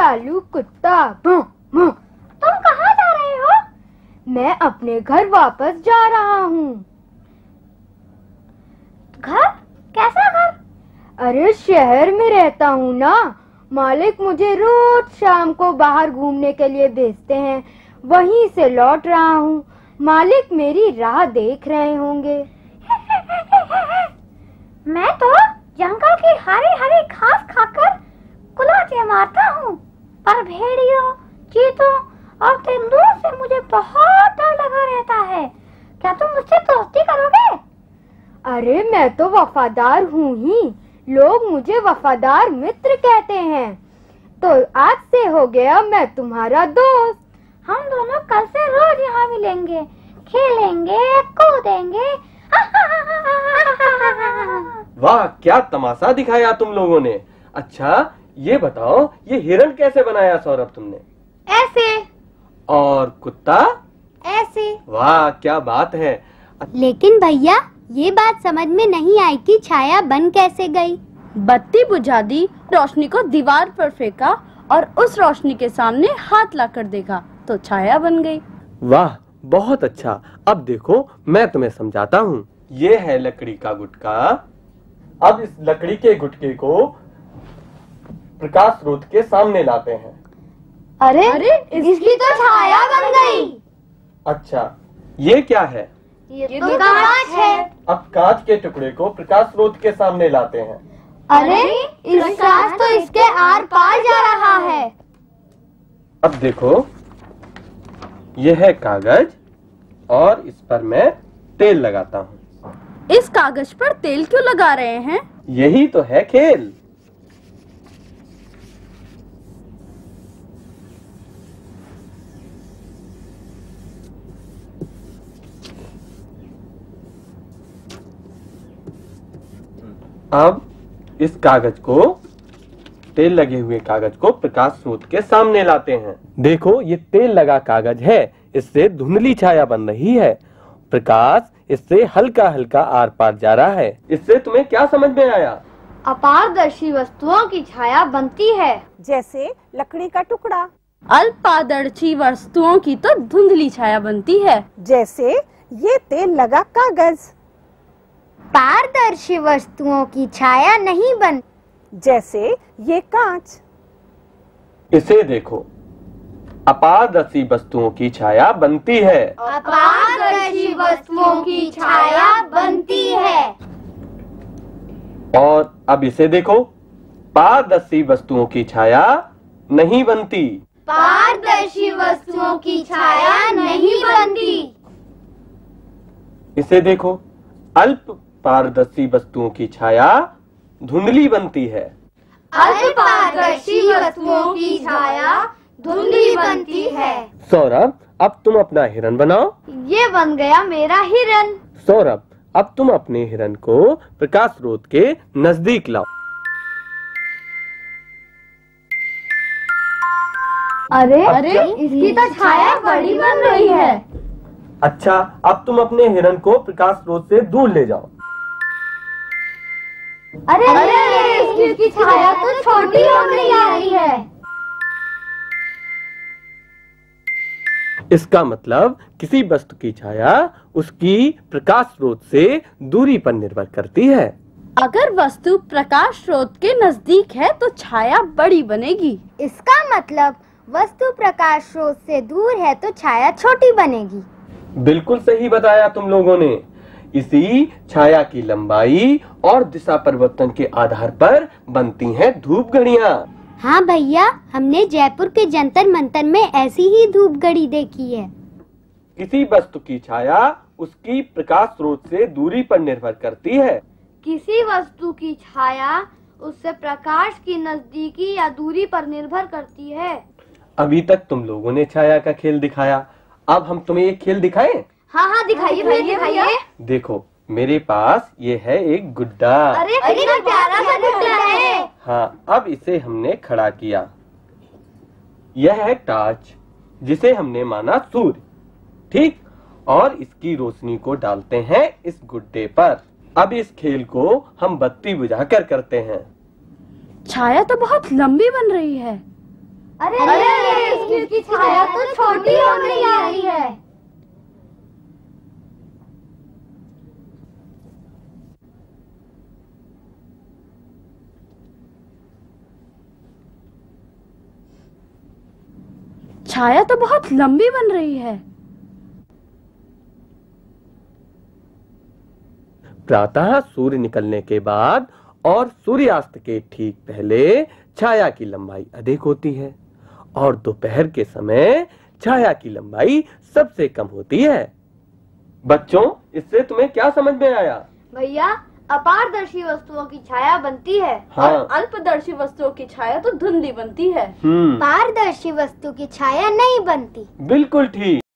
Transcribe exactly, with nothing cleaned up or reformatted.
पालू कुत्ता भौं भौं। तुम कहाँ जा रहे हो? मैं अपने घर वापस जा रहा हूँ। घर? कैसा घर? अरे शहर में रहता हूँ ना, मालिक मुझे रोज शाम को बाहर घूमने के लिए भेजते हैं, वहीं से लौट रहा हूँ। मालिक मेरी राह देख रहे होंगे। मैं तो जंगल की हरी हरी घास खाकर कुलाचे मारता हूँ, पर भेड़ियों, चीतों और तेंदुओं से मुझे बहुत डर लगा रहता है। क्या तुम मुझसे दोस्ती करोगे? अरे मैं तो वफादार हूँ ही, लोग मुझे वफादार मित्र कहते हैं। तो आज से हो गया मैं तुम्हारा दोस्त। हम दोनों कल से रोज यहाँ मिलेंगे, खेलेंगे, कूदेंगे। वाह, क्या तमाशा दिखाया तुम लोगों ने। अच्छा ये बताओ, ये हिरण कैसे बनाया सौरभ तुमने? ऐसे। और कुत्ता? ऐसे। वाह क्या बात है। लेकिन भैया ये बात समझ में नहीं आई कि छाया बन कैसे गई। बत्ती बुझा दी, रोशनी को दीवार पर फेंका और उस रोशनी के सामने हाथ लाकर देखा तो छाया बन गई। वाह बहुत अच्छा। अब देखो मैं तुम्हें समझाता हूँ। ये है लकड़ी का गुटका। अब इस लकड़ी के गुटके को प्रकाश स्रोत के सामने लाते हैं। अरे, अरे इसकी तो छाया बन गई। अच्छा ये क्या है? ये तो कांच है। अब कांच के टुकड़े को प्रकाश स्रोत के सामने लाते हैं। अरे इस कांच तो इसके आर पार जा रहा है। अब देखो यह है कागज और इस पर मैं तेल लगाता हूँ। इस कागज पर तेल क्यों लगा रहे हैं? यही तो है खेल। अब इस कागज को, तेल लगे हुए कागज को प्रकाश स्रोत के सामने लाते हैं। देखो ये तेल लगा कागज है, इससे धुंधली छाया बन रही है। प्रकाश इससे हल्का हल्का आर पार जा रहा है। इससे तुम्हें क्या समझ में आया? अपारदर्शी वस्तुओं की छाया बनती है, जैसे लकड़ी का टुकड़ा। अल्पपारदर्शी वस्तुओं की तो धुंधली छाया बनती है, जैसे ये तेल लगा कागज। पारदर्शी वस्तुओं की छाया नहीं बन, जैसे ये कांच। इसे देखो, अपारदर्शी वस्तुओं की छाया बनती है। अपारदर्शी वस्तुओं की छाया बनती है। और अब इसे देखो, पारदर्शी वस्तुओं की छाया नहीं बनती। पारदर्शी वस्तुओं की छाया नहीं बनती। इसे देखो, अल्प पारदर्शी वस्तुओं की छाया धुंधली बनती है। अल्प पारदर्शी वस्तुओं की छाया धुंधली बनती है। सौरभ अब तुम अपना हिरन बनाओ। ये बन गया मेरा हिरन। सौरभ अब तुम अपने हिरन को प्रकाश स्रोत के नजदीक लाओ। अरे, अरे इसकी तो छाया बड़ी बन रही है। अच्छा अब तुम अपने हिरन को प्रकाश स्रोत से दूर ले जाओ। अरे, अरे इसकी, इसकी छाया तो छोटी होती जा रही है। इसका मतलब किसी वस्तु की छाया उसकी प्रकाश स्रोत से दूरी पर निर्भर करती है। अगर वस्तु प्रकाश स्रोत के नजदीक है तो छाया बड़ी बनेगी। इसका मतलब वस्तु प्रकाश स्रोत से दूर है तो छाया छोटी बनेगी। बिल्कुल सही बताया तुम लोगों ने। इसी छाया की लंबाई और दिशा परिवर्तन के आधार पर बनती हैं धूप घड़ियाँ। हाँ भैया, हमने जयपुर के जंतर मंतर में ऐसी ही धूप घड़ी देखी है। किसी वस्तु की छाया उसकी प्रकाश स्रोत से दूरी पर निर्भर करती है। किसी वस्तु की छाया उससे प्रकाश की नजदीकी या दूरी पर निर्भर करती है। अभी तक तुम लोगों ने छाया का खेल दिखाया, अब हम तुम्हें एक खेल दिखाएं? हाँ हाँ दिखाइए भैया, दिखाइए। देखो मेरे पास ये है एक गुड्डा। अरे कितना प्यारा सा गुड्डा है। हाँ अब इसे हमने खड़ा किया। यह है टार्च जिसे हमने माना सूर्य, ठीक? और इसकी रोशनी को डालते हैं इस गुड्डे पर। अब इस खेल को हम बत्ती बुझाकर करते हैं। छाया तो बहुत लंबी बन रही है। अरे, अरे, अरे इसकी छाया तो छोटी होने जा रही है। छाया तो बहुत लंबी बन रही है। प्रातः सूर्य निकलने के बाद और सूर्यास्त के ठीक पहले छाया की लंबाई अधिक होती है और दोपहर के समय छाया की लंबाई सबसे कम होती है। बच्चों, इससे तुम्हें क्या समझ में आया? भैया, अपारदर्शी वस्तुओं की छाया बनती है। हाँ। और अल्पदर्शी वस्तुओं की छाया तो धुंधली बनती है। हम्म, पारदर्शी वस्तु की छाया नहीं बनती। बिल्कुल ठीक।